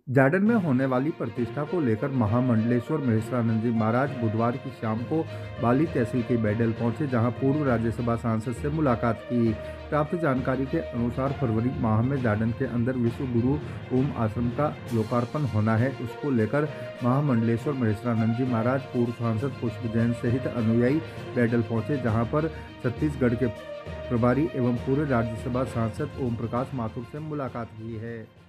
Jordan में होने वाली प्रतिष्ठा को लेकर महामंडलेश्वर महेश्वरानंद जी महाराज बुधवार की शाम को बाली तहसील के बैडल पहुंचे, जहां पूर्व राज्यसभा सांसद से मुलाकात की। प्राप्त जानकारी के अनुसार फरवरी माह में जार्डन के अंदर विश्व गुरु ओम आश्रम का लोकार्पण होना है। उसको लेकर महामंडलेश्वर महेश्वरानंद जी महाराज, पूर्व सांसद पुष्प जैन सहित अनुयायी बैडल पहुंचे, जहां पर छत्तीसगढ़ के प्रभारी एवं पूर्व राज्यसभा सांसद ओम प्रकाश माथुर से मुलाकात की है।